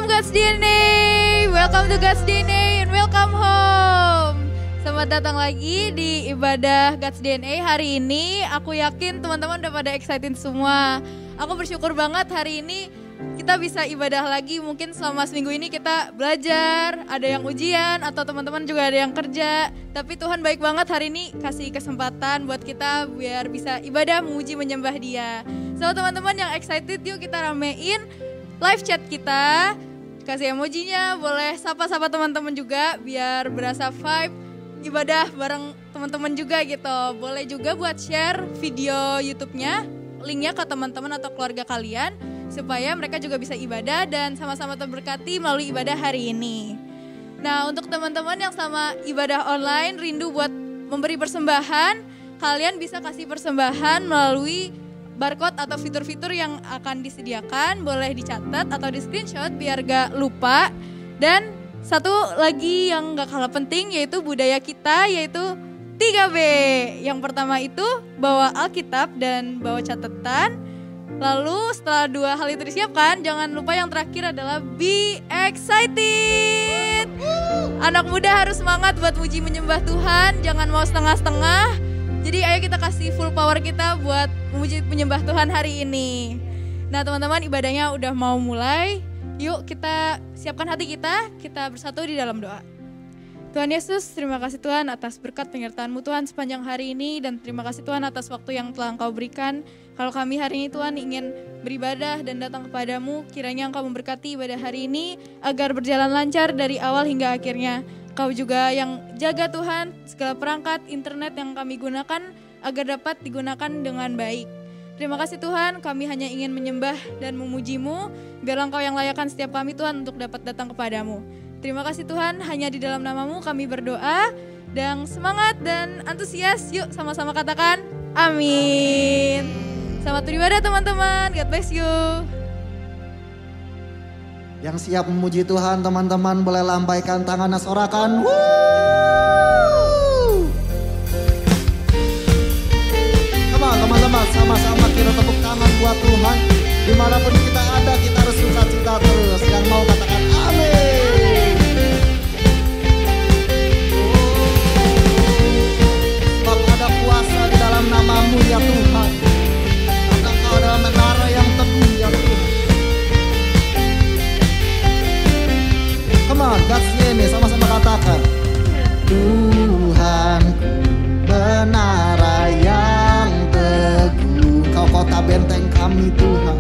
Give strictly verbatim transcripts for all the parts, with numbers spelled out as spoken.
Welcome God's D N A, welcome to God's D N A and welcome home. Selamat datang lagi di ibadah God's D N A hari ini. Aku yakin teman-teman udah pada excited semua. Aku bersyukur banget hari ini kita bisa ibadah lagi. Mungkin selama seminggu ini kita belajar, ada yang ujian atau teman-teman juga ada yang kerja. Tapi Tuhan baik banget hari ini kasih kesempatan buat kita biar bisa ibadah, memuji, menyembah Dia. So teman-teman yang excited, yuk kita ramein live chat kita. Kasih emojinya, boleh sapa-sapa teman-teman juga biar berasa vibe ibadah bareng teman-teman juga gitu. Boleh juga buat share video YouTube-nya, linknya ke teman-teman atau keluarga kalian supaya mereka juga bisa ibadah dan sama-sama terberkati melalui ibadah hari ini. Nah, untuk teman-teman yang sama ibadah online rindu buat memberi persembahan, kalian bisa kasih persembahan melalui barcode atau fitur-fitur yang akan disediakan. Boleh dicatat atau di screenshot biar gak lupa. Dan satu lagi yang gak kalah penting yaitu budaya kita, yaitu tiga B. Yang pertama itu bawa Alkitab dan bawa catatan. Lalu setelah dua hal itu disiapkan, jangan lupa yang terakhir adalah be excited. Anak muda harus semangat buat muji menyembah Tuhan, jangan mau setengah-setengah. Jadi ayo kita kasih full power kita buat memuji menyembah Tuhan hari ini. Nah teman-teman, ibadahnya udah mau mulai. Yuk kita siapkan hati kita, kita bersatu di dalam doa. Tuhan Yesus, terima kasih Tuhan atas berkat penyertaan-Mu Tuhan sepanjang hari ini. Dan terima kasih Tuhan atas waktu yang telah Engkau berikan. Kalau kami hari ini Tuhan ingin beribadah dan datang kepadamu, kiranya Engkau memberkati ibadah hari ini agar berjalan lancar dari awal hingga akhirnya. Kau juga yang jaga Tuhan segala perangkat internet yang kami gunakan agar dapat digunakan dengan baik. Terima kasih Tuhan, kami hanya ingin menyembah dan memuji-Mu. Biarlah Engkau yang layakkan setiap kami Tuhan untuk dapat datang kepadamu. Terima kasih Tuhan, hanya di dalam nama-Mu kami berdoa. Dan semangat dan antusias, yuk sama-sama katakan amin. Selamat beribadah teman-teman, God bless you. Yang siap memuji Tuhan, teman-teman boleh lambaikan tangannya, sorakan. Woo! Come on, teman-teman, sama-sama kita tepuk tangan buat Tuhan. Dimanapun kita ada, kita harus sukacita terus. Yang mau katakan amin. Sebab ada kuasa di dalam nama-Mu ya Tuhan. Karena Engkau adalah menara yang teguh ya Tuhan. Come on, God's name, sama-sama katakan. Tuhanku, menara yang teguh, Kau kota benteng kami Tuhan.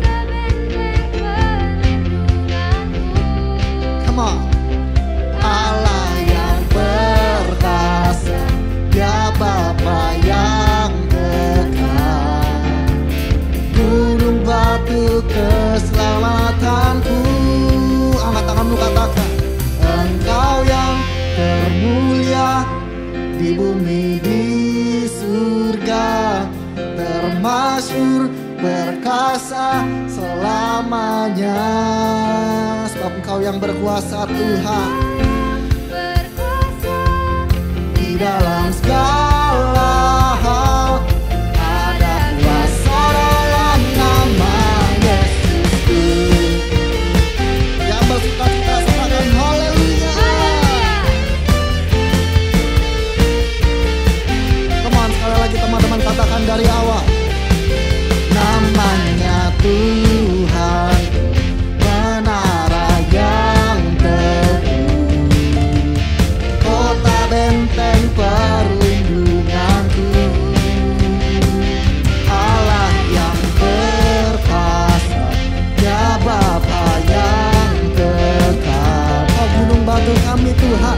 Come on. Allah yang perkasa, ya Bapa yang dekat, gunung batu keselamatanku. Angkat tanganmu, katakan. Engkau yang termulia di bumi di surga, termasyhur perkasa selamanya. Sebab Engkau yang berkuasa Tuhan, berkuasa di dalam segala hal. Ada kuasa dalam nama Yesus. Yang bersuka cita serahkan haleluya. Come on, sekali lagi teman-teman katakan dari awal. Namanya Tuhan, menara yang teguh, kota benteng perlindunganku. Allah yang perkasa, ya Bapa yang dekat, oh gunung batu kami Tuhan.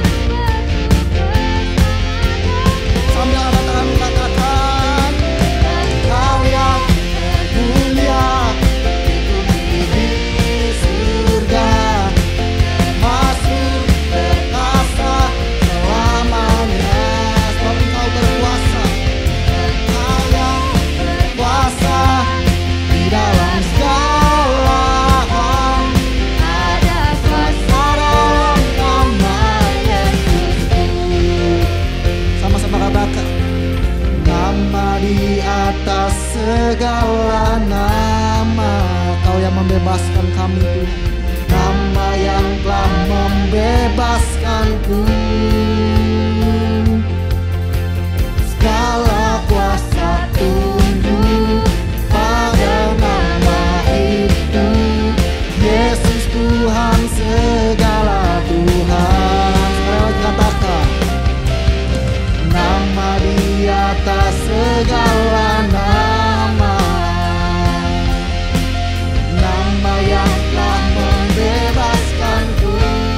Sambil angkat tangan katakan, Engkau yang mulia di surga, masuk perkasa selamanya. Sebab Engkau berkuasa, Engkau yang berkuasa di dalam segala hal. Ada kuasa dalam nama Yesus. Sama-sama katakan, nama di atas segala nama, Kau yang membebaskan kami Tuhan. Nama yang membebaskanku. Segala kuasa tunduk pada nama itu, Yesus Tuhan segala Tuhan. Sekarang katakan, nama di atas segala nama, nama yang telah membebaskanku.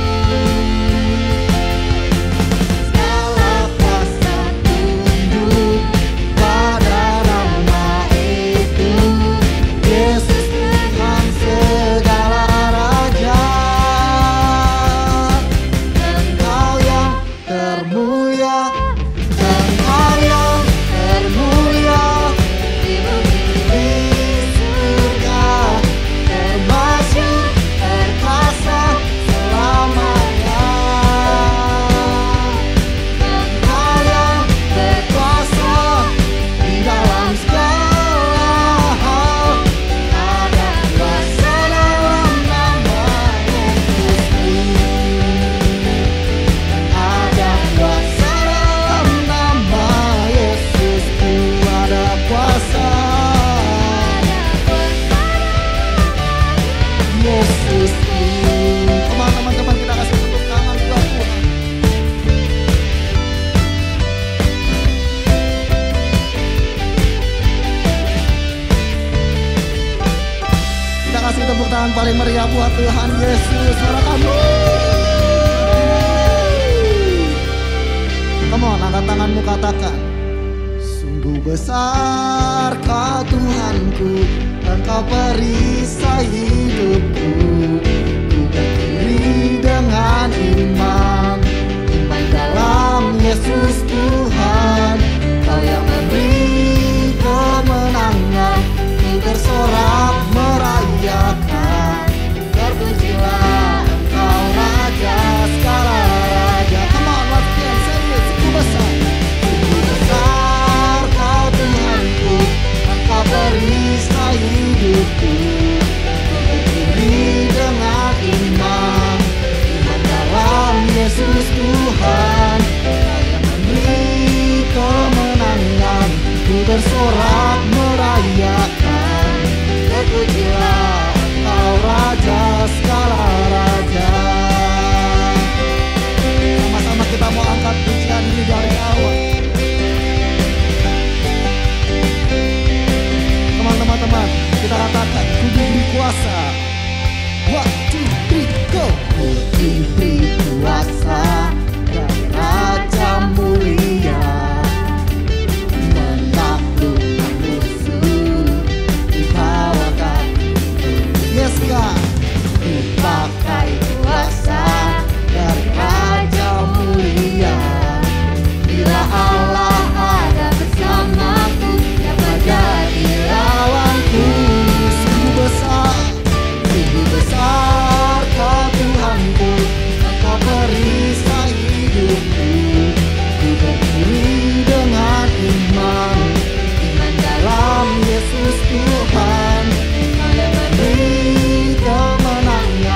Segala kuasa tunduk pada nama itu, Yesus Tuhan segala raja. Engkau yang termulia, Engkau yang termulia di surga, termasyur, terkuasa selamanya. Engkau yang berkuasa di dalam segala hal, ada kuasa dalam nama Yesusku. Ada kuasa dalam nama Yesusku, ada kuasa Yesusku. Teman-teman, kita kasih tepuk tangan buat Tuhan. Kita kasih tepuk tangan paling meriah buat Tuhan Yesus. Suara kamu. Come on, angkat tanganmu, katakan, sungguh besar Kau Tuhanku, Engkau perisai hidupku. Ku berdiri dengan iman, iman dalam Yesus Tuhan. Kau yang memberi kemenangan, ku bersorak merayakan. Terpujilah Engkau Raja segala raja. Come on, let's dance, serius, sungguh besar. Sungguh besar Kau Tuhanku, Engkau perisai hidupku. Ku berdiri dengan iman, iman dalam Yesus Tuhan. Kau yang memberi kemenangan, ku bersorak merayakan. Terpujilah Engkau Raja segala raja. Sama-sama kita mau angkat pujian ini dari awal. Teman-teman, kita katakan, ku diberi kuasa. One, two, three, go. Ku diberi kuasa dari Raja mulia, menaklukkan musuh, dibawakan. Yes, God. Ku pakai kuasa dari Raja mulia. Bila Allah ada bersamaku, dapat jadi lawanku. Sungguh besar, sungguh besar Kau Tuhanku, Engkau perisai hidupku. Ku berdiri dengan iman, iman dalam Yesus Tuhan. Kau yang memberi kemenangan,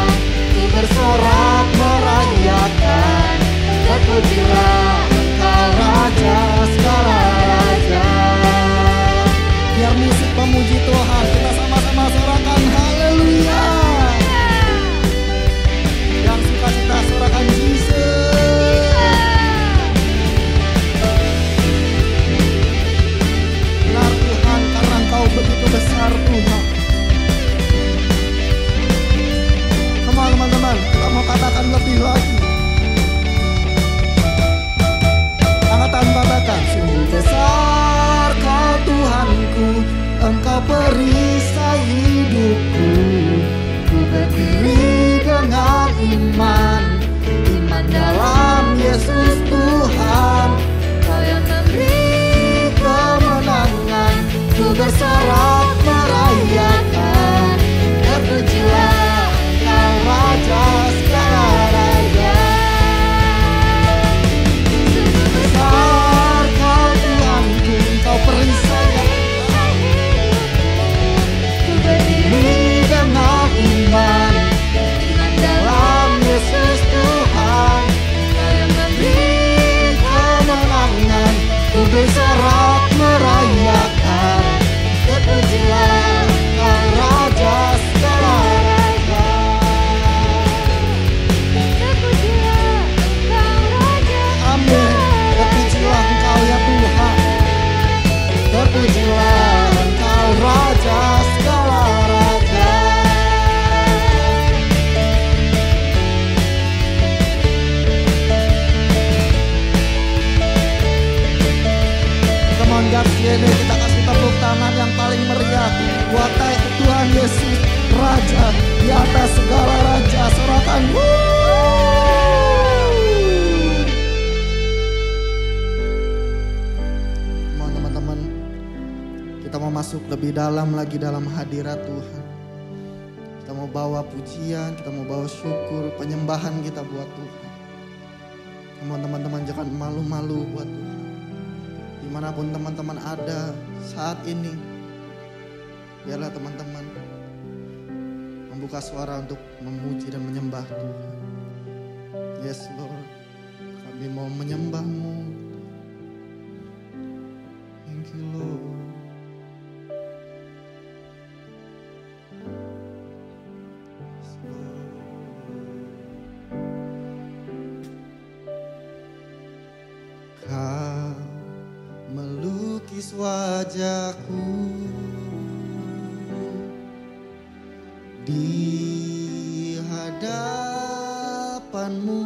lebih dalam lagi dalam hadirat Tuhan. Kita mau bawa pujian, kita mau bawa syukur, penyembahan kita buat Tuhan. Teman-teman jangan malu-malu buat Tuhan. Dimanapun teman-teman ada saat ini, biarlah teman-teman membuka suara untuk memuji dan menyembah Tuhan. Yes Lord, kami mau menyembah-Mu. Thank you Lord. Yes, Lord. Kau melukis wajahku di hadapan-Mu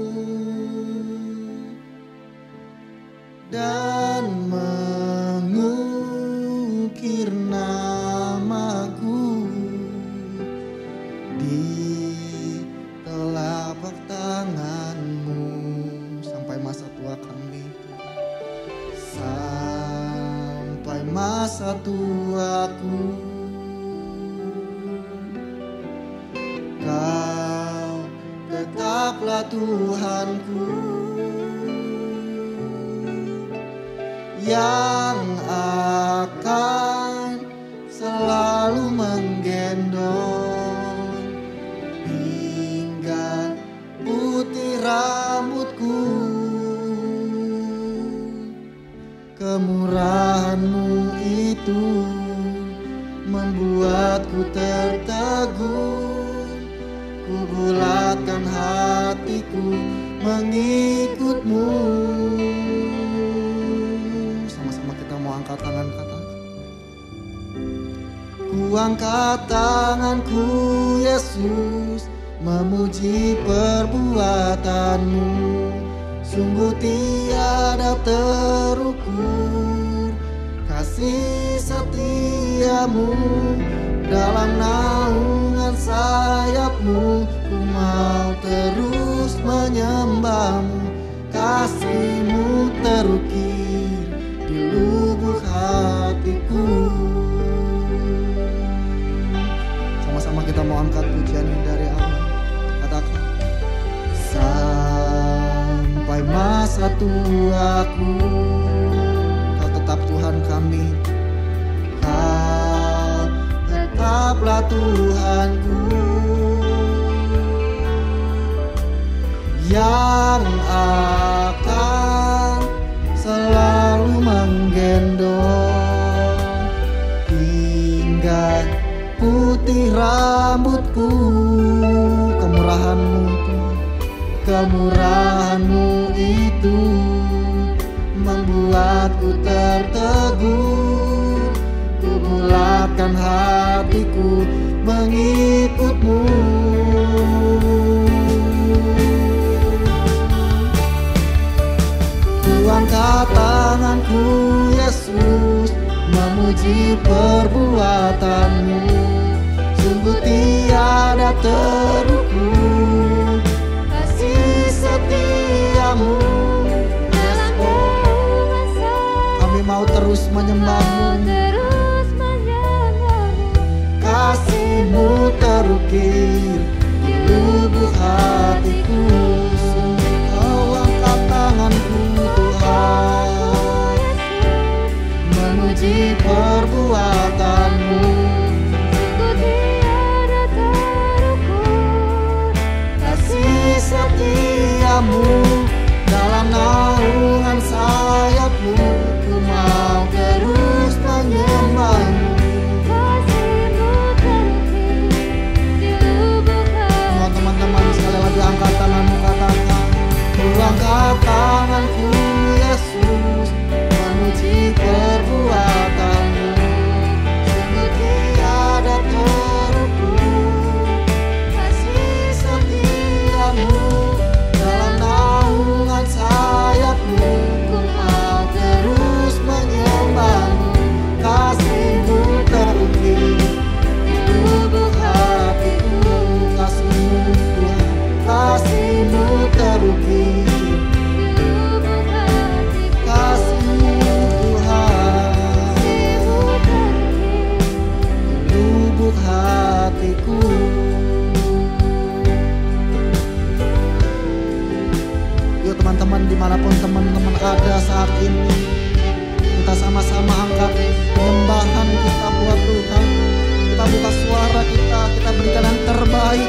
dan mengukir namaku di telapak tangan-Mu sampai masa tua kami, sampai masa tuaku. Kau tetaplah Tuhanku yang akan selalu menggendong hingga putih rambutku. Kemurahan-Mu itu membuatku tertegun. Ku bulatkan hatiku mengikut-Mu. Sama-sama kita mau angkat tangan, kata. Ku angkat tanganku Yesus, memuji perbuatan-Mu. Sungguh tiada terukur kasih setia-Mu. Dalam naungan sayap-Mu ku mau terus menyembah-Mu. Kasih-Mu terukir di lubuk hatiku. Sama-sama kita mau angkat pujian ini dari Allah. Katakan, sampai masa tuaku Kau tetap Tuhan kami. Tetaplah Tuhanku yang akan selalu menggendong hingga putih rambutku. Kemurahan-Mu, kemurahan-Mu itu membuatku tertegun. Ku bulatkan hatiku mengikut-Mu. Ku angkat tanganku Yesus, memuji perbuatan-Mu. Sungguh tiada terukur kasih setia-Mu. Kami mau terus menyembah-Mu. Kasih-Mu terukir di lubuk hatiku. Kau angkat tanganku Tuhan, memuji perbuatan-Mu. Kasih setia-Mu, dalam naungan sayap-Mu ku mau terus menyembah-Mu. Teman-teman sekali lagi angkat tanganmu, katakan, ku angkat tanganku Yesus, memuji perbuatan-Mu. Sungguh tiada terukur kasih setia-Mu, dalam nama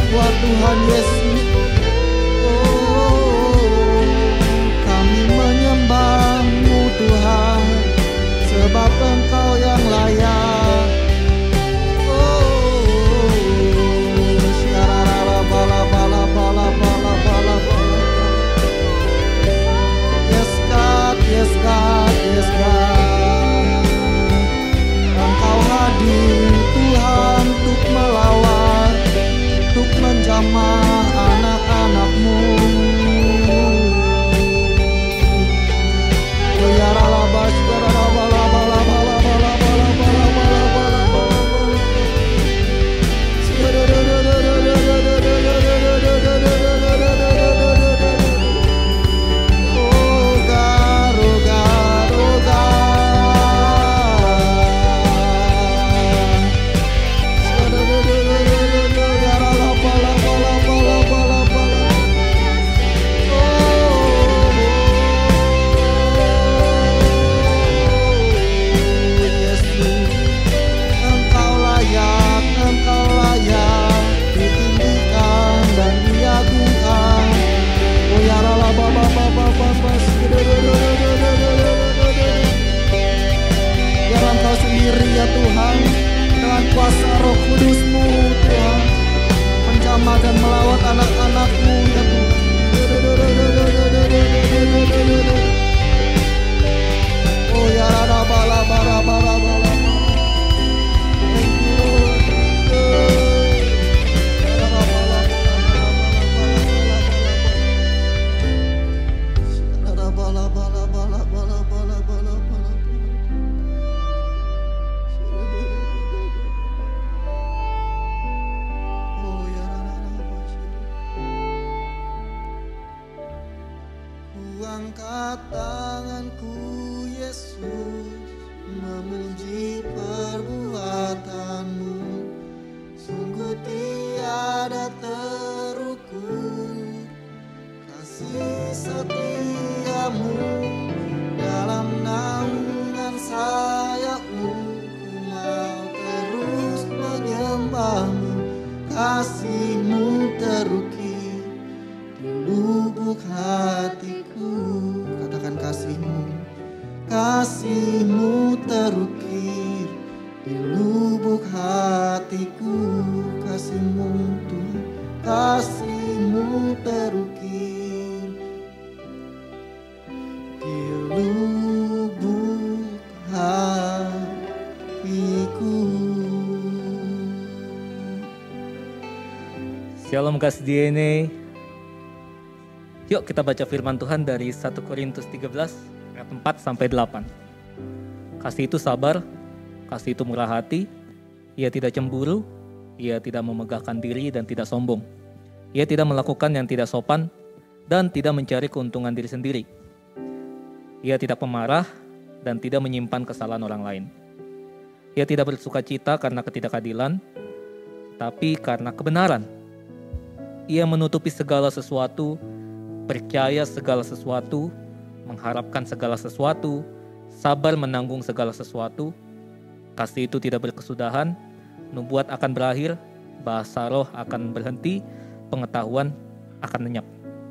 buat Tuhan Yesus. Oh, kami menyembah-Mu Tuhan, sebab Engkau yang layak. Oh, syarara bala bala bala bala bala bala. Yes God, yes God, yes God. Engkau hadir Tuhan untuk melawat, untuk menjamah anak-anak-Mu. Oh ya ralabas, ralabala bala bala bala bala bala bala bala bala. Oh God, oh God, oh biar Engkau sendiri ya Tuhan, dengan kuasa Roh Kudus-Mu Tuhan, menjamah dan melawat anak-anak-Mu ya Tuhan. Oh ya rada bala bala bala bala. Thank you Lord. Rada bala bala bala bala bala. Rada bala bala bala bala bala bala bala. Oh ya rada bala. Ku angkat tanganku Yesus, memuji perbuatan-Mu. Sungguh tiada terukur kasih setia-Mu. Dalam naungan sayap-Mu ku mau terus menyembah-Mu. Kasih-Mu terukir di lubuk hatiku. Katakan kasih-Mu. Kasih-Mu terukir di lubuk hatiku. Kasih-Mu Tuhan, kasih-Mu terukir di lubuk hatiku. Shalom Gas D N A. Yuk kita baca firman Tuhan dari satu Korintus tiga belas ayat empat sampai delapan. Kasih itu sabar, kasih itu murah hati, ia tidak cemburu, ia tidak memegahkan diri dan tidak sombong. Ia tidak melakukan yang tidak sopan dan tidak mencari keuntungan diri sendiri. Ia tidak pemarah dan tidak menyimpan kesalahan orang lain. Ia tidak bersuka cita karena ketidakadilan, tapi karena kebenaran. Ia menutupi segala sesuatu, percaya segala sesuatu, mengharapkan segala sesuatu, sabar menanggung segala sesuatu. Kasih itu tidak berkesudahan, nubuat akan berakhir, bahasa roh akan berhenti, pengetahuan akan lenyap.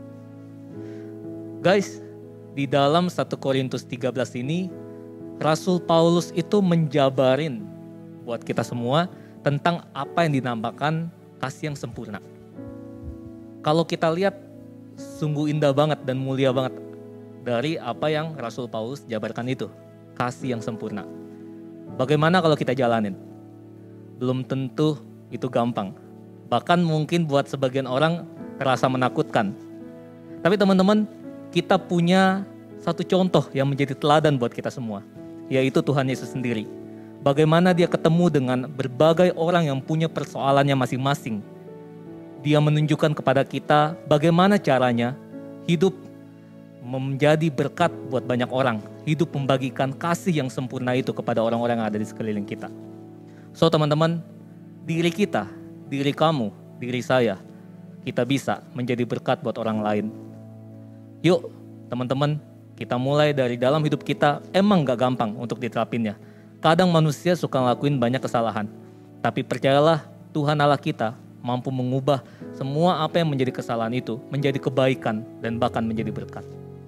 Guys, di dalam satu Korintus tiga belas ini, Rasul Paulus itu menjabarin buat kita semua tentang apa yang dinamakan kasih yang sempurna. Kalau kita lihat, sungguh indah banget dan mulia banget dari apa yang Rasul Paulus jabarkan itu. Kasih yang sempurna. Bagaimana kalau kita jalanin? Belum tentu itu gampang. Bahkan mungkin buat sebagian orang terasa menakutkan. Tapi teman-teman, kita punya satu contoh yang menjadi teladan buat kita semua. Yaitu Tuhan Yesus sendiri. Bagaimana dia ketemu dengan berbagai orang yang punya persoalannya masing-masing. Dia menunjukkan kepada kita bagaimana caranya hidup menjadi berkat buat banyak orang. Hidup membagikan kasih yang sempurna itu kepada orang-orang yang ada di sekeliling kita. So teman-teman, diri kita, diri kamu, diri saya, kita bisa menjadi berkat buat orang lain. Yuk teman-teman, kita mulai dari dalam hidup kita. Emang gak gampang untuk diterapinnya. Kadang manusia suka ngelakuin banyak kesalahan. Tapi percayalah, Tuhan Allah kita mampu mengubah semua apa yang menjadi kesalahan itu menjadi kebaikan dan bahkan menjadi berkat.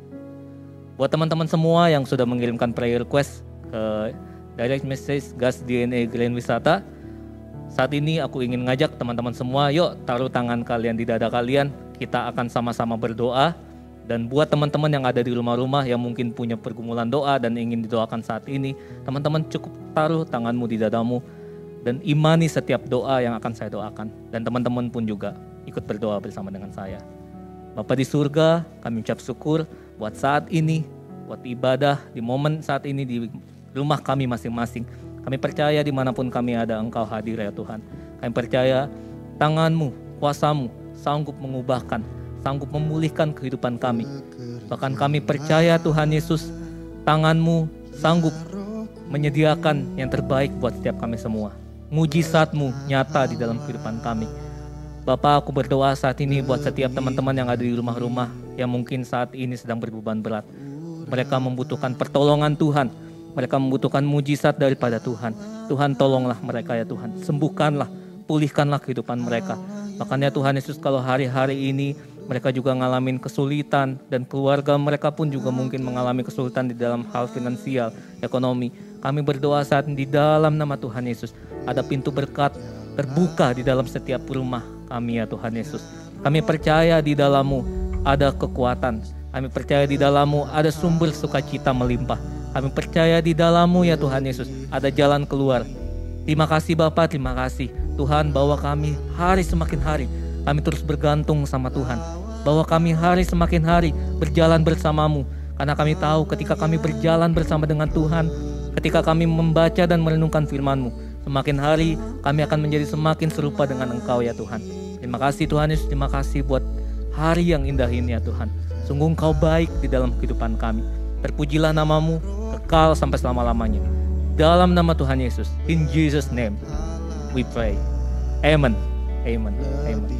Buat teman-teman semua yang sudah mengirimkan prayer request ke direct message Gas D N A Grand Wisata, saat ini aku ingin ngajak teman-teman semua, yuk taruh tangan kalian di dada kalian, kita akan sama-sama berdoa. Dan buat teman-teman yang ada di rumah-rumah yang mungkin punya pergumulan doa dan ingin didoakan saat ini, teman-teman cukup taruh tanganmu di dadamu dan imani setiap doa yang akan saya doakan. Dan teman-teman pun juga ikut berdoa bersama dengan saya. Bapa di surga, kami ucap syukur buat saat ini, buat ibadah di momen saat ini di rumah kami masing-masing. Kami percaya dimanapun kami ada, Engkau hadir ya Tuhan. Kami percaya tangan-Mu, kuasa-Mu sanggup mengubahkan, sanggup memulihkan kehidupan kami. Bahkan kami percaya Tuhan Yesus, tangan-Mu sanggup menyediakan yang terbaik buat setiap kami semua. Mujizat-Mu nyata di dalam kehidupan kami. Bapak, aku berdoa saat ini buat setiap teman-teman yang ada di rumah-rumah yang mungkin saat ini sedang berbeban berat. Mereka membutuhkan pertolongan Tuhan. Mereka membutuhkan mujizat daripada Tuhan. Tuhan, tolonglah mereka ya Tuhan. Sembuhkanlah, pulihkanlah kehidupan mereka. Makanya Tuhan Yesus, kalau hari-hari ini mereka juga ngalamin kesulitan dan keluarga mereka pun juga mungkin mengalami kesulitan di dalam hal finansial, ekonomi. Kami berdoa saat ini di dalam nama Tuhan Yesus. Ada pintu berkat terbuka di dalam setiap rumah kami ya Tuhan Yesus. Kami percaya di dalam-Mu ada kekuatan. Kami percaya di dalam-Mu ada sumber sukacita melimpah. Kami percaya di dalam-Mu ya Tuhan Yesus ada jalan keluar. Terima kasih Bapa, terima kasih Tuhan bahwa kami hari semakin hari kami terus bergantung sama Tuhan. Bahwa kami hari semakin hari berjalan bersama-Mu. Karena kami tahu ketika kami berjalan bersama dengan Tuhan, ketika kami membaca dan merenungkan firman-Mu, semakin hari kami akan menjadi semakin serupa dengan Engkau ya Tuhan. Terima kasih Tuhan Yesus, terima kasih buat hari yang indah ini ya Tuhan. Sungguh Engkau baik di dalam kehidupan kami. Terpujilah nama-Mu kekal sampai selama-lamanya. Dalam nama Tuhan Yesus, in Jesus name we pray. Amen. Amen. Amen.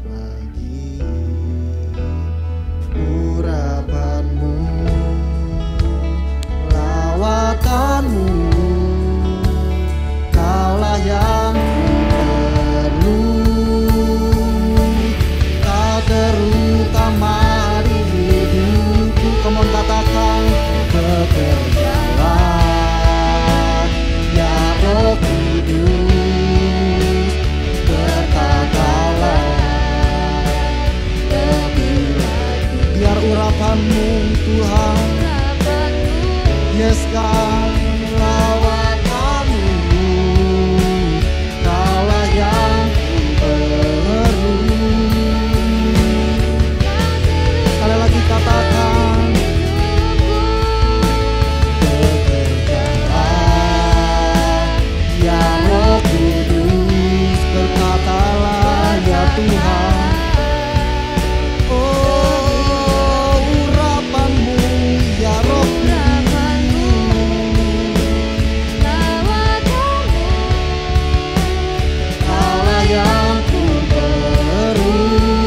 Urapanmu, lawatanmu, Kaulah yang perlu. Kau terutama di hidupku. Come on, katakan bekerjalah ya Roh Kudus, berkatalah lebih lagi. Biar urapanmu Tuhan, yes God, lawatanmu, Kaulah yang perlu. Sekali lagi katakan bekerjalah ya Roh Kudus, berkatalah ya Tuhan. Oh, urapanmu ya Roh Kaulah yang ku perlu.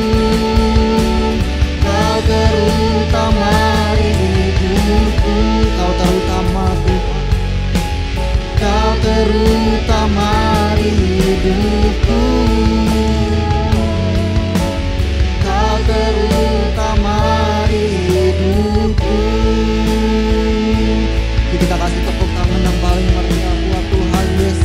Kau terutama di hidupku. Kau terutama Tuhan. Kau terutama di hidupku. Kau terutama di hidupku. Kita kasih tepuk tangan yang paling meriah buat Tuhan Yesus.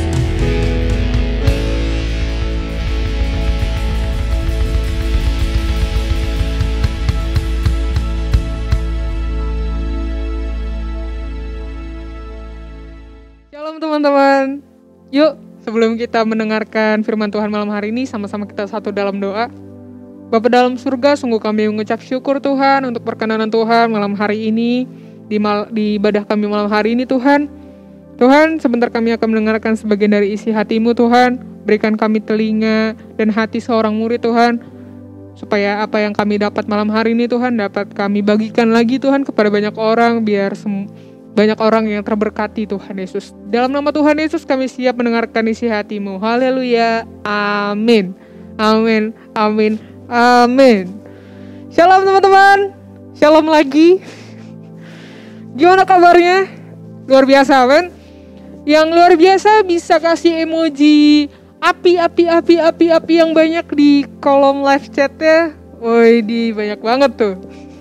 Shalom teman-teman. Yuk, sebelum kita mendengarkan firman Tuhan malam hari ini, sama-sama kita satu dalam doa. Bapa dalam surga, sungguh kami mengucap syukur Tuhan untuk perkenanan Tuhan malam hari ini, di, mal, di ibadah kami malam hari ini Tuhan. Tuhan, sebentar kami akan mendengarkan sebagian dari isi hati-Mu Tuhan. Berikan kami telinga dan hati seorang murid Tuhan, supaya apa yang kami dapat malam hari ini Tuhan, dapat kami bagikan lagi Tuhan kepada banyak orang, biar sem- banyak orang yang terberkati Tuhan Yesus. Dalam nama Tuhan Yesus kami siap mendengarkan isi hati-Mu. Haleluya. Amin. Amin. Amin. Amin. Shalom teman-teman. Shalom lagi. Gimana kabarnya? Luar biasa kan? Yang luar biasa bisa kasih emoji api, api, api, api, api yang banyak di kolom live chatnya. Woi, di banyak banget tuh.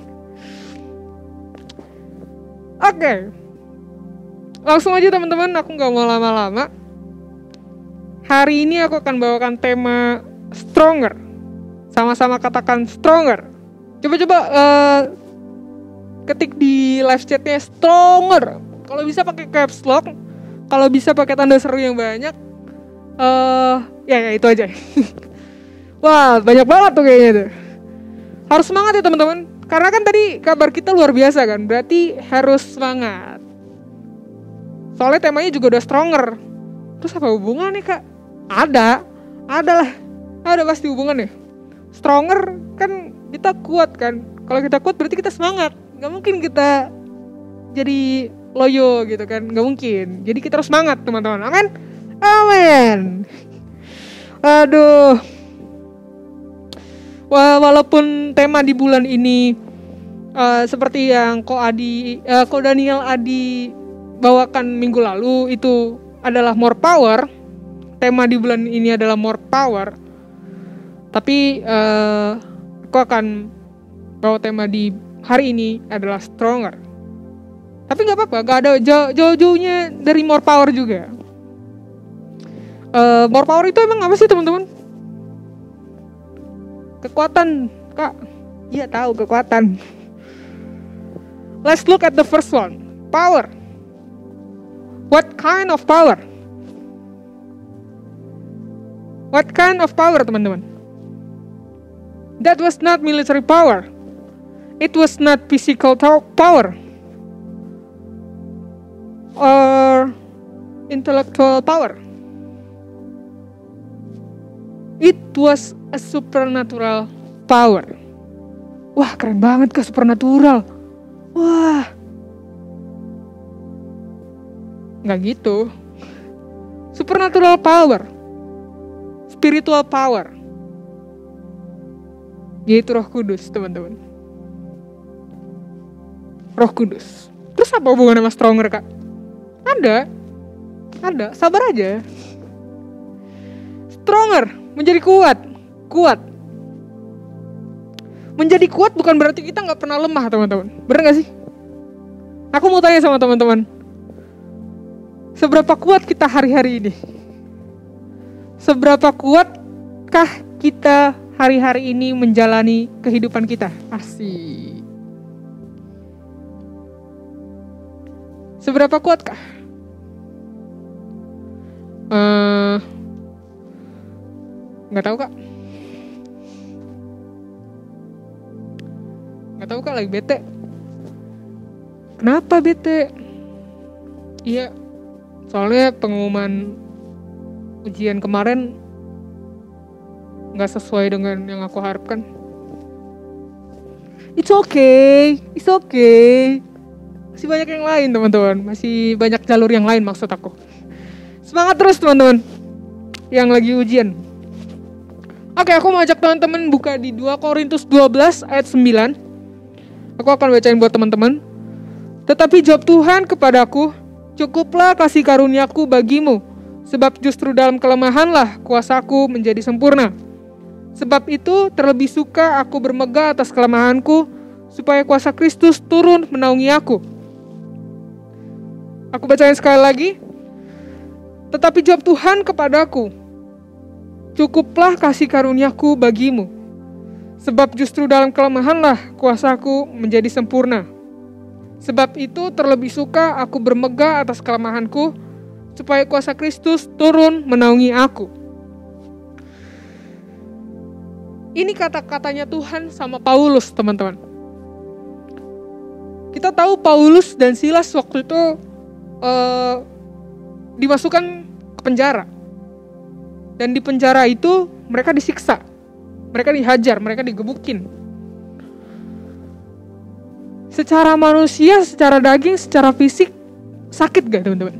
Oke, langsung aja teman-teman, aku gak mau lama-lama. Hari ini aku akan bawakan tema stronger. Sama-sama katakan stronger. Coba-coba uh, ketik di live chatnya stronger. Kalau bisa pakai caps lock, kalau bisa pakai tanda seru yang banyak. Uh, ya, ya itu aja. Wah, banyak banget tuh kayaknya tuh. Harus semangat ya teman-teman. Karena kan tadi kabar kita luar biasa kan, berarti harus semangat. Soalnya temanya juga udah stronger. Terus apa hubungannya kak? Ada, ada lah, ada pasti hubungannya. Stronger kan kita kuat kan. Kalau kita kuat berarti kita semangat. Gak mungkin kita jadi loyo gitu kan, gak mungkin. Jadi kita harus semangat teman-teman, amin? Amin. Aduh. Walaupun tema di bulan ini uh, seperti yang Ko Adi, uh, Ko Daniel Adi bawakan minggu lalu itu adalah more power. Tema di bulan ini adalah more power. Tapi uh, aku akan bawa tema di hari ini adalah stronger. Tapi nggak apa-apa, gak ada jauh-jauhnya dari more power juga. Uh, more power itu emang apa sih teman-teman? Kekuatan, kak. Iya tahu kekuatan. Let's look at the first one. Power. What kind of power? What kind of power, teman-teman? That was not military power. It was not physical power. Or intellectual power. It was a supernatural power. Wah, keren banget kak, supernatural. Wah. Nggak gitu. Supernatural power. Spiritual power. Yaitu Roh Kudus, teman-teman. Roh Kudus. Terus apa hubungannya sama stronger, kak? Ada. Ada, sabar aja. Stronger. Menjadi kuat, kuat. Menjadi kuat bukan berarti kita nggak pernah lemah, teman-teman. Bener nggak sih? Aku mau tanya sama teman-teman, seberapa kuat kita hari-hari ini? Seberapa kuatkah kita hari-hari ini menjalani kehidupan kita? Asik. Seberapa kuatkah? Uh, Nggak tahu kak. Nggak tahu kak, lagi bete. Kenapa bete? Iya, soalnya pengumuman ujian kemarin nggak sesuai dengan yang aku harapkan. It's okay, it's okay. Masih banyak yang lain teman-teman, masih banyak jalur yang lain maksud aku. Semangat terus teman-teman yang lagi ujian. Oke, aku mau ajak teman-teman buka di dua Korintus dua belas ayat sembilan. Aku akan bacain buat teman-teman. Tetapi jawab Tuhan kepadaku, cukuplah kasih karuniaku bagimu, sebab justru dalam kelemahanlah kuasaku menjadi sempurna. Sebab itu terlebih suka aku bermegah atas kelemahanku, supaya kuasa Kristus turun menaungi aku. Aku bacain sekali lagi. Tetapi jawab Tuhan kepadaku, cukuplah kasih karuniaku bagimu, sebab justru dalam kelemahanlah kuasaku menjadi sempurna. Sebab itu terlebih suka aku bermegah atas kelemahanku, supaya kuasa Kristus turun menaungi aku. Ini kata-katanya Tuhan sama Paulus, teman-teman. Kita tahu Paulus dan Silas waktu itu uh, dimasukkan ke penjara. Dan di penjara itu mereka disiksa, mereka dihajar, mereka digebukin. Secara manusia, secara daging, secara fisik, sakit gak teman-teman?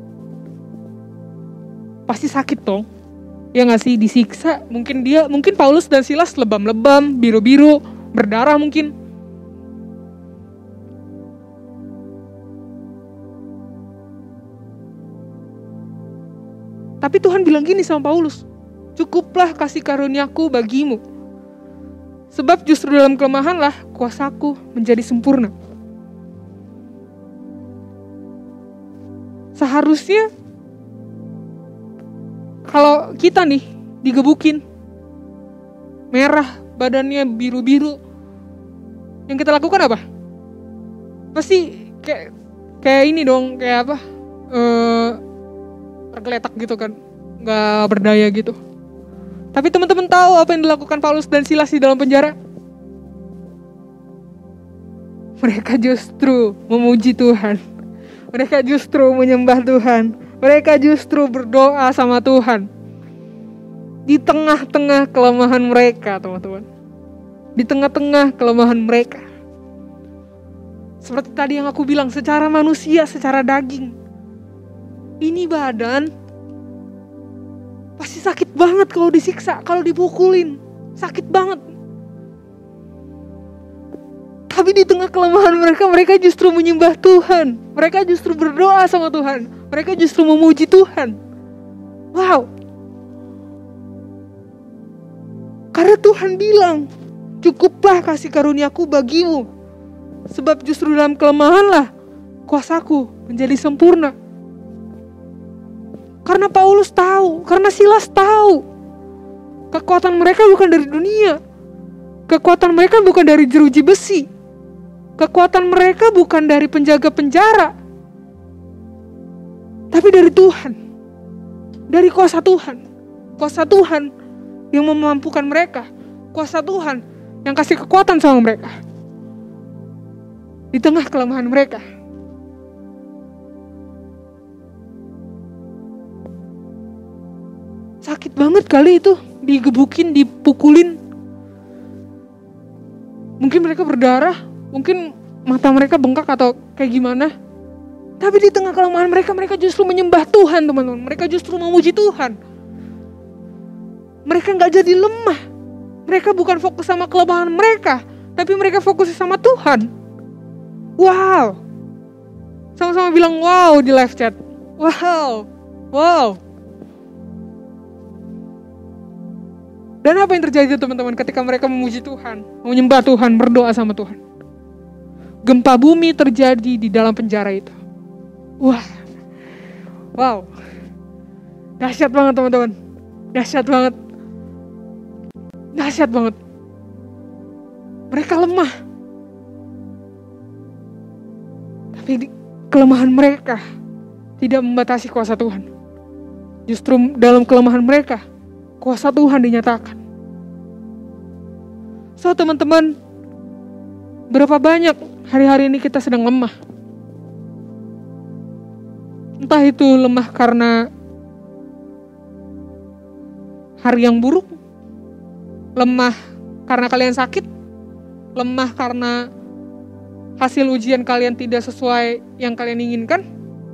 Pasti sakit dong. Ya gak sih, disiksa. Mungkin dia, mungkin Paulus dan Silas lebam-lebam, biru-biru, berdarah mungkin. Tapi Tuhan bilang gini sama Paulus, cukuplah kasih karuniaku bagimu. Sebab justru dalam kelemahanlah kuasaku menjadi sempurna. Seharusnya kalau kita nih digebukin, merah, badannya biru-biru, yang kita lakukan apa? Pasti kayak kayak ini dong, kayak apa? Eh, tergeletak gitu kan, nggak berdaya gitu. Tapi teman-teman tahu apa yang dilakukan Paulus dan Silas di dalam penjara? Mereka justru memuji Tuhan. Mereka justru menyembah Tuhan. Mereka justru berdoa sama Tuhan. Di tengah-tengah kelemahan mereka, teman-teman. Di tengah-tengah kelemahan mereka. Seperti tadi yang aku bilang, secara manusia, secara daging. Ini badan pasti sakit banget kalau disiksa, kalau dipukulin. Sakit banget. Tapi di tengah kelemahan mereka, mereka justru menyembah Tuhan. Mereka justru berdoa sama Tuhan. Mereka justru memuji Tuhan. Wow. Karena Tuhan bilang, cukuplah kasih karuniaku bagimu. Sebab justru dalam kelemahanlah kuasaku menjadi sempurna. Karena Paulus tahu, karena Silas tahu, kekuatan mereka bukan dari dunia. Kekuatan mereka bukan dari jeruji besi. Kekuatan mereka bukan dari penjaga penjara. Tapi dari Tuhan. Dari kuasa Tuhan. Kuasa Tuhan yang memampukan mereka. Kuasa Tuhan yang kasih kekuatan sama mereka. Di tengah kelemahan mereka. Sakit banget kali itu. Digebukin, dipukulin. Mungkin mereka berdarah. Mungkin mata mereka bengkak atau kayak gimana. Tapi di tengah kelemahan mereka, mereka justru menyembah Tuhan, teman-teman. Mereka justru memuji Tuhan. Mereka gak jadi lemah. Mereka bukan fokus sama kelemahan mereka, tapi mereka fokus sama Tuhan. Wow. Sama-sama bilang wow di live chat. Wow. Wow. Dan apa yang terjadi teman-teman ketika mereka memuji Tuhan, menyembah Tuhan, berdoa sama Tuhan? Gempa bumi terjadi di dalam penjara itu. Wah. Wow. Dahsyat banget teman-teman. Dahsyat banget. Dahsyat banget. Mereka lemah. Tapi di, kelemahan mereka tidak membatasi kuasa Tuhan. Justru dalam kelemahan mereka, kuasa Tuhan dinyatakan. So teman-teman, berapa banyak hari-hari ini kita sedang lemah. Entah itu lemah karena hari yang buruk, lemah karena kalian sakit, lemah karena hasil ujian kalian tidak sesuai yang kalian inginkan,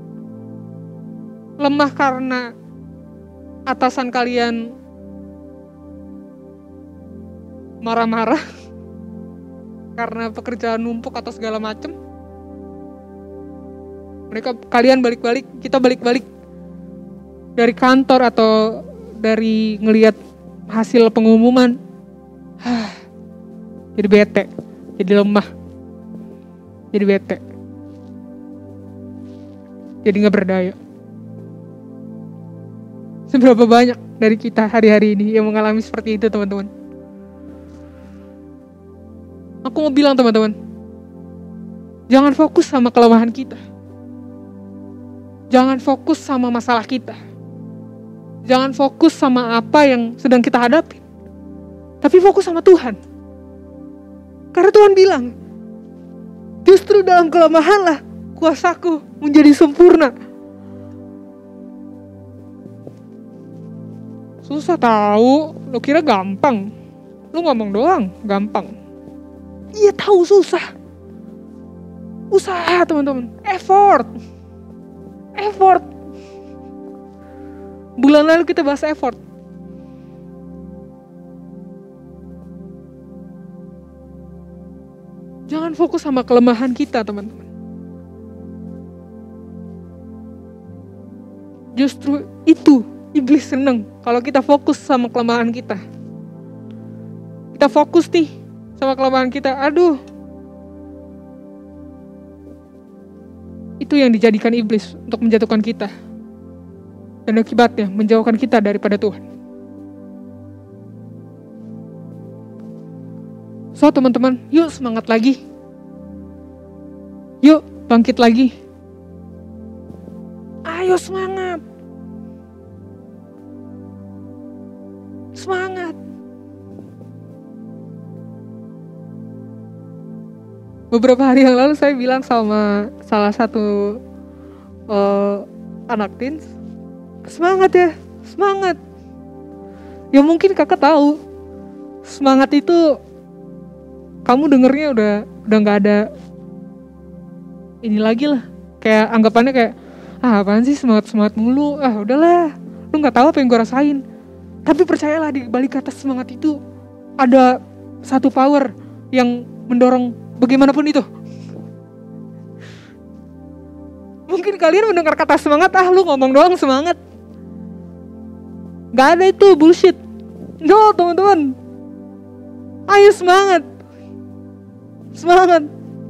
lemah karena atasan kalian marah-marah karena pekerjaan numpuk atau segala macam. Mereka, kalian balik-balik, kita balik-balik dari kantor atau dari ngelihat hasil pengumuman, jadi bete, jadi lemah, jadi bete, jadi nggak berdaya. Seberapa banyak dari kita hari-hari ini yang mengalami seperti itu, teman-teman? Aku mau bilang teman-teman, jangan fokus sama kelemahan kita. Jangan fokus sama masalah kita. Jangan fokus sama apa yang sedang kita hadapi. Tapi fokus sama Tuhan. Karena Tuhan bilang, justru dalam kelemahanlah kuasaku menjadi sempurna. Susah tahu, lo kira gampang. Lo ngomong doang, gampang. Iya tahu susah. Usaha teman-teman, effort. Effort. Bulan lalu kita bahas effort. Jangan fokus sama kelemahan kita, teman-teman. Justru itu Iblis seneng kalau kita fokus sama kelemahan kita. Kita fokus nih sama kelemahan kita. Aduh. Itu yang dijadikan iblis untuk menjatuhkan kita. Dan akibatnya menjauhkan kita daripada Tuhan. So teman-teman, yuk semangat lagi. Yuk bangkit lagi. Ayo semangat. Semangat. Beberapa hari yang lalu saya bilang sama salah satu uh, anak teens, semangat ya, semangat. Ya mungkin kakak tahu, semangat itu kamu dengernya udah udah nggak ada ini lagi lah. Kayak anggapannya kayak, ah apaan sih semangat semangat mulu, ah udahlah, lu nggak tahu apa yang gue rasain. Tapi percayalah di balik kata semangat itu ada satu power yang mendorong bagaimanapun itu. Mungkin kalian mendengar kata semangat, ah lu ngomong doang semangat. Gak ada itu, bullshit. No teman-teman. Ayo semangat. Semangat.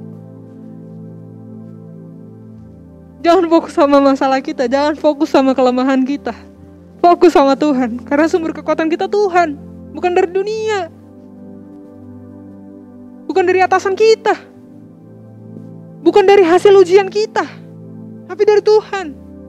Jangan fokus sama masalah kita, jangan fokus sama kelemahan kita. Fokus sama Tuhan, karena sumber kekuatan kita Tuhan, bukan dari dunia. Bukan dari atasan kita. Bukan dari hasil ujian kita, tapi dari Tuhan.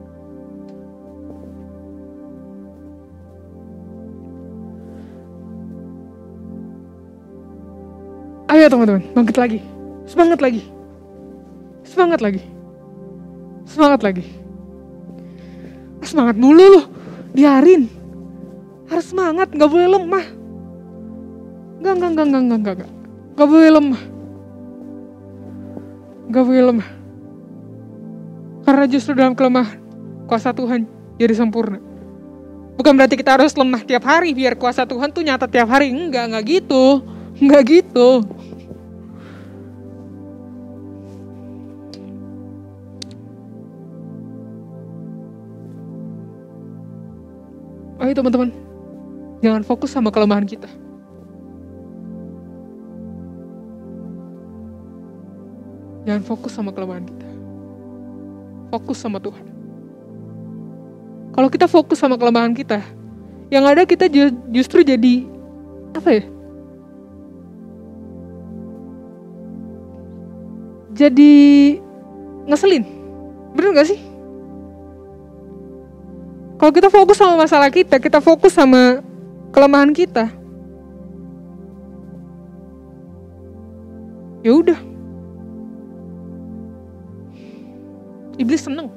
Ayo teman-teman, bangkit lagi. Semangat lagi. Semangat lagi. Semangat lagi. Semangat mulu loh. Biarin. Harus semangat, gak boleh lemah. Gak, gak, gak, gak, gak, gak, gak. Gak boleh lemah. Gak boleh lemah. Karena justru dalam kelemahan, kuasa Tuhan jadi sempurna. Bukan berarti kita harus lemah tiap hari biar kuasa Tuhan tuh nyata tiap hari. Enggak, enggak gitu. Enggak gitu. Ayo teman-teman, jangan fokus sama kelemahan kita. Jangan fokus sama kelemahan kita. Fokus sama Tuhan. Kalau kita fokus sama kelemahan kita, yang ada kita justru jadi apa ya? Jadi ngeselin. Bener gak sih? Kalau kita fokus sama masalah kita, kita fokus sama kelemahan kita, ya udah, iblis seneng.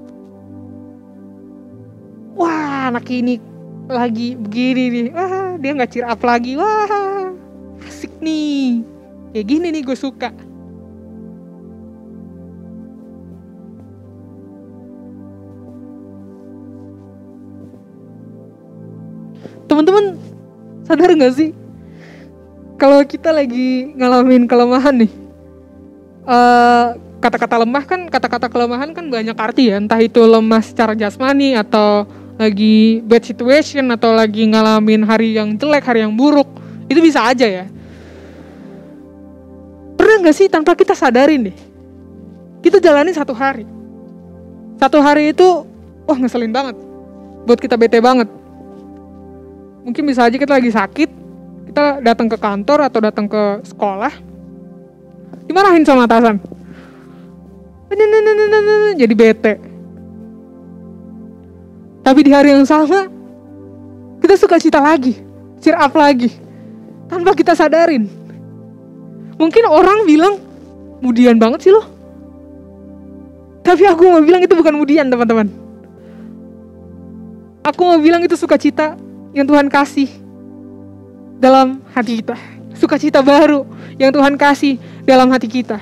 Wah, anak ini lagi begini nih, wah dia nggak cheer up lagi, wah asik nih, kayak gini nih gue suka. Teman-teman sadar gak sih kalau kita lagi ngalamin kelemahan nih, uh, kata-kata lemah kan, kata-kata kelemahan kan banyak arti ya, entah itu lemah secara jasmani atau lagi bad situation atau lagi ngalamin hari yang jelek, hari yang buruk, itu bisa aja ya. Pernah gak sih tanpa kita sadarin deh, kita jalanin satu hari, satu hari itu wah ngeselin banget, buat kita bete banget. Mungkin bisa aja kita lagi sakit, kita datang ke kantor atau datang ke sekolah, dimarahin sama atasan, jadi bete. Tapi di hari yang sama, kita suka cita lagi, cheer up lagi, tanpa kita sadarin. Mungkin orang bilang, mudian banget sih lo. Tapi aku mau bilang itu bukan mudian teman-teman. Aku mau bilang itu sukacita yang Tuhan kasih dalam hati kita. Sukacita baru yang Tuhan kasih dalam hati kita.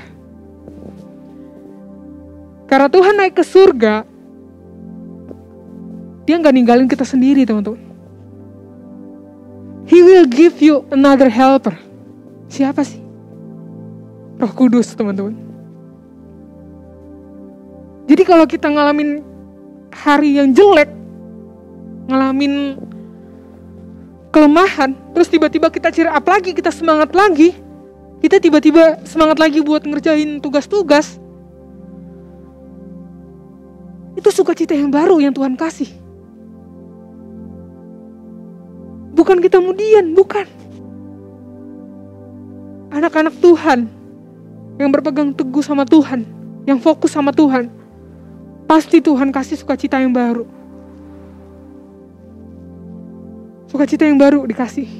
Karena Tuhan naik ke surga, Dia gak ninggalin kita sendiri teman-teman. He will give you another helper. Siapa sih? Roh Kudus teman-teman. Jadi kalau kita ngalamin hari yang jelek, ngalamin kelemahan, terus tiba-tiba kita cheer up lagi, kita semangat lagi, kita tiba-tiba semangat lagi buat ngerjain tugas-tugas. Itu sukacita yang baru yang Tuhan kasih. Bukan kita kemudian, bukan. Anak-anak Tuhan yang berpegang teguh sama Tuhan, yang fokus sama Tuhan, pasti Tuhan kasih sukacita yang baru. Sukacita yang baru dikasih.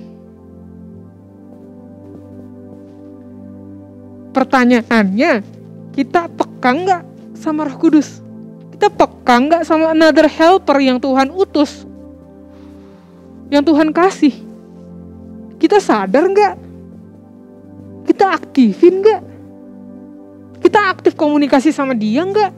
Pertanyaannya, kita peka nggak sama Roh Kudus? Kita peka nggak sama another helper yang Tuhan utus, yang Tuhan kasih? Kita sadar nggak? Kita aktifin nggak? Kita aktif komunikasi sama dia nggak?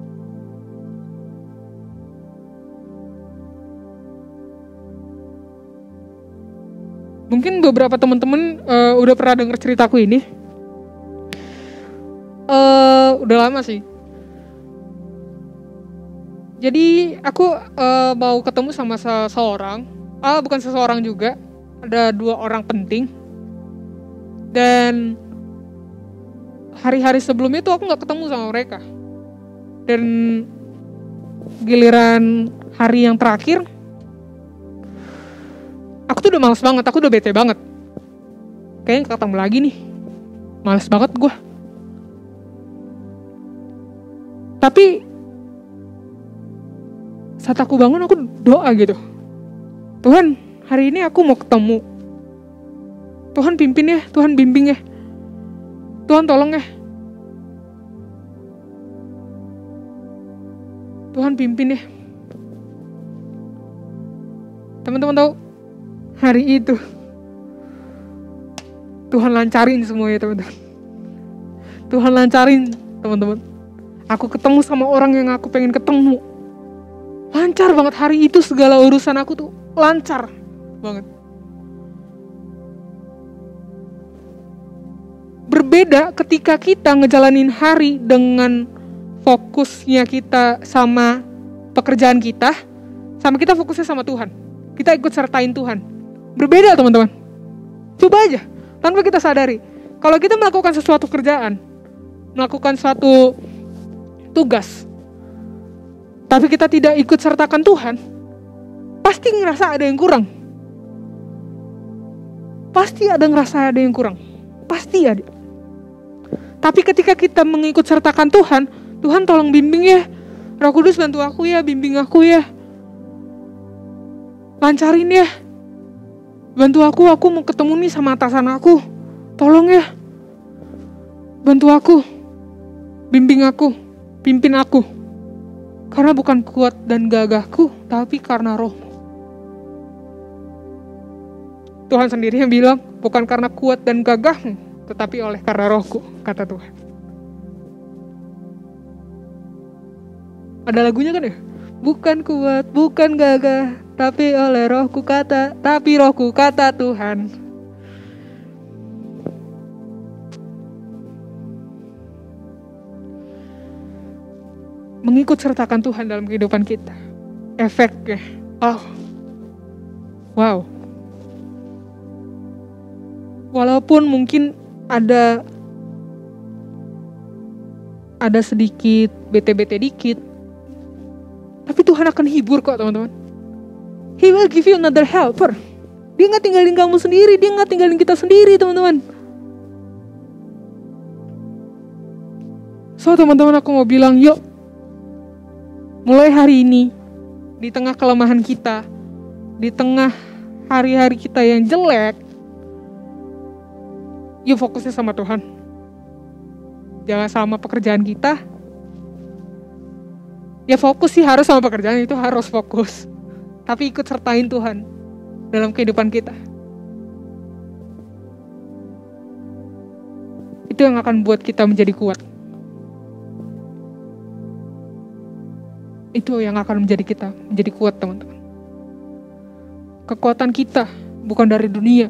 Mungkin beberapa teman-teman uh, udah pernah dengar ceritaku ini. Uh, udah lama sih. Jadi aku uh, mau ketemu sama seseorang. Ah, bukan seseorang juga. Ada dua orang penting. Dan hari-hari sebelumnya tuh aku gak ketemu sama mereka. Dan giliran hari yang terakhir, aku tuh udah males banget, aku udah bete banget. Kayaknya ketemu lagi nih, males banget gue. Tapi saat aku bangun, aku doa gitu, Tuhan, hari ini aku mau ketemu. Tuhan pimpin ya, Tuhan bimbing ya, Tuhan tolong ya, Tuhan pimpin ya. Teman-teman tahu, hari itu Tuhan lancarin semuanya teman-teman. Tuhan lancarin teman-teman. Aku ketemu sama orang yang aku pengen ketemu. Lancar banget hari itu, segala urusan aku tuh lancar banget. Berbeda ketika kita ngejalanin hari dengan fokusnya kita sama pekerjaan kita, sama kita fokusnya sama Tuhan. Kita ikut sertain Tuhan. Berbeda teman-teman. Coba aja, tanpa kita sadari. Kalau kita melakukan sesuatu kerjaan, melakukan suatu tugas, tapi kita tidak ikut sertakan Tuhan, pasti ngerasa ada yang kurang. Pasti ada ngerasa ada yang kurang. Pasti ada. Tapi ketika kita mengikut sertakan Tuhan, Tuhan tolong bimbing ya, Roh Kudus bantu aku ya, bimbing aku ya, lancarin ya, bantu aku, aku mau ketemu nih sama atasan aku, tolong ya, bantu aku, bimbing aku, pimpin aku, karena bukan kuat dan gagahku, tapi karena Roh. Tuhan sendiri yang bilang, bukan karena kuat dan gagahmu, tetapi oleh karena Rohku, kata Tuhan. Ada lagunya kan ya? Bukan kuat, bukan gagah, tapi oleh Rohku kata, tapi Rohku kata Tuhan. Mengikut sertakan Tuhan dalam kehidupan kita. Efeknya, oh, wow. Walaupun mungkin ada ada sedikit bete-bete dikit, tapi Tuhan akan hibur kok teman-teman. He will give you another helper. Dia gak tinggalin kamu sendiri, dia gak tinggalin kita sendiri teman-teman. So teman-teman, aku mau bilang, yuk, mulai hari ini, di tengah kelemahan kita, di tengah hari-hari kita yang jelek, yuk fokusnya sama Tuhan. Jangan sama pekerjaan kita. Ya fokus sih harus sama pekerjaan, itu harus fokus. Tapi ikut sertain Tuhan dalam kehidupan kita. Itu yang akan buat kita menjadi kuat. Itu yang akan menjadi kita menjadi kuat teman-teman. Kekuatan kita bukan dari dunia.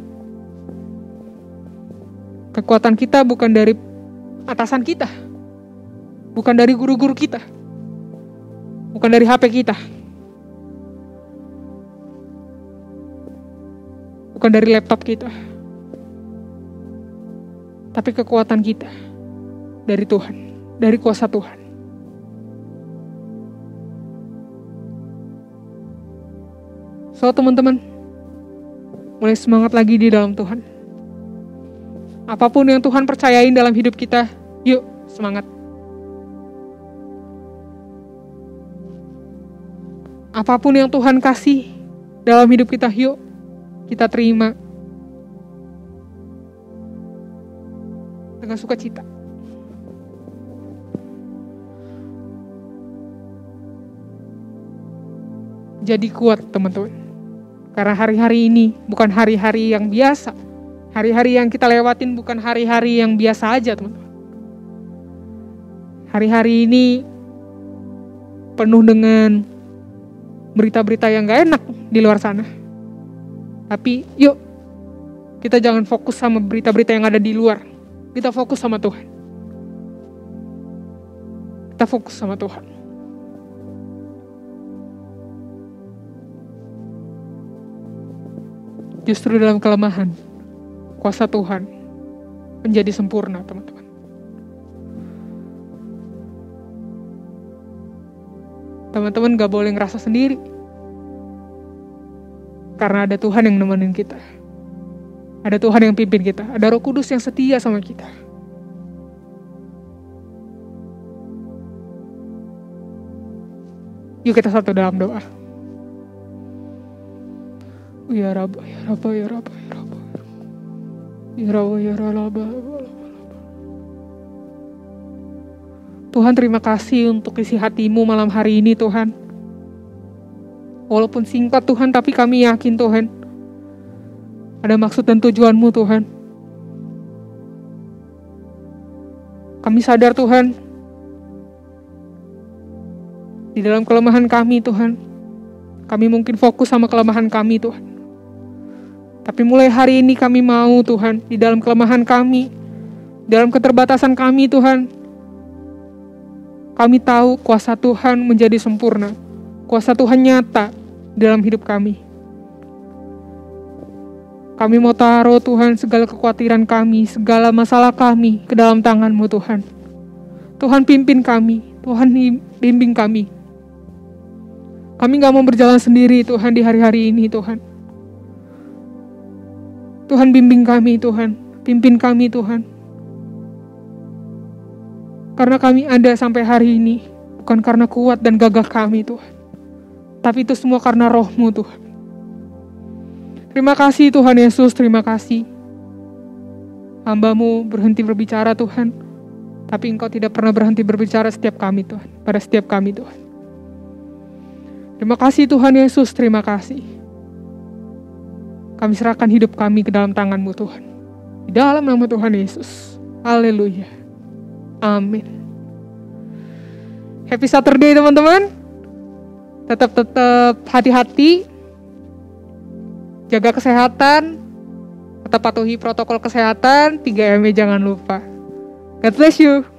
Kekuatan kita bukan dari atasan kita. Bukan dari guru-guru kita. Bukan dari H P kita. bukan dari laptop kita, tapi kekuatan kita dari Tuhan, dari kuasa Tuhan. So teman-teman, mulai semangat lagi di dalam Tuhan. Apapun yang Tuhan percayain dalam hidup kita, yuk semangat. Apapun yang Tuhan kasih dalam hidup kita, yuk kita terima dengan sukacita. Jadi kuat teman-teman, karena hari-hari ini bukan hari-hari yang biasa. Hari-hari yang kita lewatin bukan hari-hari yang biasa aja teman-teman. Hari-hari ini penuh dengan berita-berita yang gak enak di luar sana. Tapi yuk, kita jangan fokus sama berita-berita yang ada di luar. Kita fokus sama Tuhan. Kita fokus sama Tuhan. Justru dalam kelemahan, kuasa Tuhan menjadi sempurna teman-teman. Teman-teman gak boleh ngerasa sendiri. Karena ada Tuhan yang nemenin kita. Ada Tuhan yang pimpin kita. Ada Roh Kudus yang setia sama kita. Yuk kita satu dalam doa. Ya Rabb, ya Rabb, ya Rabb, ya Rabb. Ya Rabb, ya Rabb. Tuhan, terima kasih untuk isi hatimu malam hari ini Tuhan. Walaupun singkat Tuhan, tapi kami yakin Tuhan, ada maksud dan tujuanmu Tuhan. Kami sadar Tuhan, di dalam kelemahan kami Tuhan, kami mungkin fokus sama kelemahan kami Tuhan. Tapi mulai hari ini kami mau Tuhan, di dalam kelemahan kami, dalam keterbatasan kami Tuhan, kami tahu kuasa Tuhan menjadi sempurna. Kuasa Tuhan nyata dalam hidup kami. Kami mau taruh Tuhan segala kekhawatiran kami, segala masalah kami ke dalam tangan-Mu Tuhan. Tuhan pimpin kami, Tuhan bimbing kami. Kami gak mau berjalan sendiri Tuhan di hari-hari ini Tuhan. Tuhan bimbing kami Tuhan, pimpin kami Tuhan. Karena kami ada sampai hari ini, bukan karena kuat dan gagah kami Tuhan. Tapi itu semua karena Roh-Mu Tuhan. Terima kasih Tuhan Yesus, terima kasih. Hamba-Mu berhenti berbicara Tuhan, tapi Engkau tidak pernah berhenti berbicara setiap kami Tuhan, pada setiap kami Tuhan. Terima kasih Tuhan Yesus, terima kasih. Kami serahkan hidup kami ke dalam tangan-Mu Tuhan. Di dalam nama Tuhan Yesus. Haleluya. Amin. Happy Saturday teman-teman. Tetap-tetap hati-hati. Jaga kesehatan. Tetap patuhi protokol kesehatan. tiga M jangan lupa. God bless you.